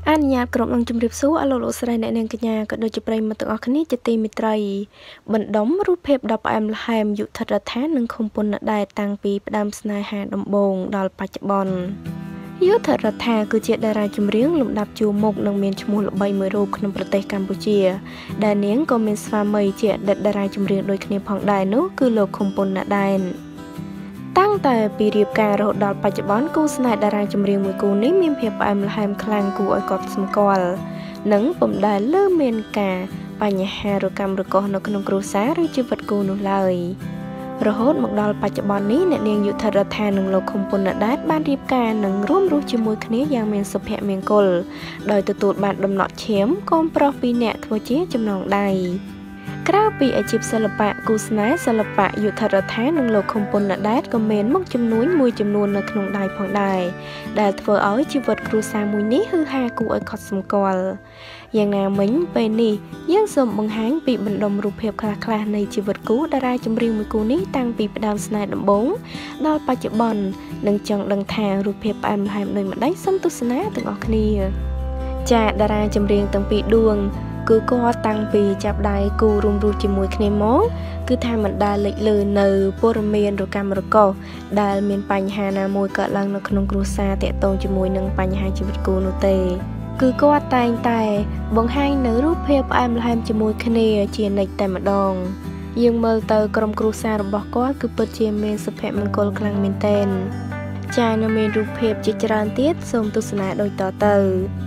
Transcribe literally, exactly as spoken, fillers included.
អនុញ្ញាតក្រុមនឹងជម្រាបសួរអលោកលោកស្រីអ្នកនាងកញ្ញាក៏ដូចជាប្រិយមិត្តទាំងអស់គ្នាជាទីមេត្រីបណ្ដុំរូបភាពដ៏ផ្អែមល្ហែមយុទ្ធរដ្ឋានិងខុំពុនដែរតាំងពីផ្ដើមស្នេហាដំបូងដល់បច្ចុប្បន្នយុទ្ធរដ្ឋាគឺជាតារាចម្រៀងលំដាប់ជួរមុខនិងមានឈ្មោះល្បីមួយរូបក្នុងប្រទេសកម្ពុជាដែលនាងក៏មានស្វាមីជាអតីតតារាចម្រៀងដូចគ្នាផងដែរនោះគឺលោកខុំពុនដែរតាំងតែពីរៀបការរហូតដល់បច្ចុប្បន្នគូស្នេហ៍តារាចម្រៀងមួយគូនេះមានភាពផ្អែមល្ហែមខ្លាំងគួរឲ្យកត់សម្គាល់និងពុំដែលលើមានការបញ្ហារកម្មរកុសនៅក្នុងគ្រួសារឬជីវិតគូនោះឡើយរហូតមកដល់បច្ចុប្បន្ននេះអ្នកនាងយុទ្ធរដ្ឋានិងលោកខុំពុនដែរបានរៀបការនិងរួមរស់ជាមួយគ្នាយ៉ាងមានសុភមង្គលដោយទទួលបានដំណក់ឈាមកូនប្រុសពីរនាក់ធ្វើជាចំណងដៃក្រៅពីអាជីពសិល្បៈគូស្នេហ៍សិល្បៈយុទ្ធរដ្ឋានិងលោកខុំពុនដែរក៏មានមុខចំនួនមួយចំនួននៅក្នុងដៃផងដែរដែលធ្វើឲ្យជីវិតគ្រួសារមួយនេះហឺហាគួរឲ្យកត់សម្គាល់យ៉ាងណាមិញពេលនេះយើងសូមបង្ហាញពីបណ្ដុំរូបភាពខ្លះៗនៃជីវិតគូតារាចម្រៀងមួយគូនេះតាំងពីផ្ដើមស្នេហ៍ដំបូងដល់បច្ចុប្បន្ននិងចង់ដឹងថារូបភាពផ្អែមល្ហែមដូចម្ដេចសូមទស្សនាទាំងអស់គ្នាចាតារាចម្រៀងទាំងពីរដួងគឺគាត់តាំងពីចាប់ដៃគូរួមរស់ជាមួយគ្នាមកគឺថាមិនដែលលេចលើនៅព័ត៌មានរកម្មរកុសដែលមានបញ្ហាណាមួយកើតឡើងនៅក្នុងគ្រួសារតាក់ទងជាមួយនឹងបញ្ហាជីវិតគូនោះទេគឺគាត់តែងតែបង្ហាញនៅរូបភាពផ្អែមល្ហែមជាមួយគ្នាជានិច្ចតែម្ដងយើងមើលទៅក្រុមគ្រួសាររបស់គាត់គឺពិតជាមានសុភមង្គលខ្លាំងមែនទែនចានៅមានរូបភាពជាច្រើនទៀតសូមទស្សនាដូចតទៅ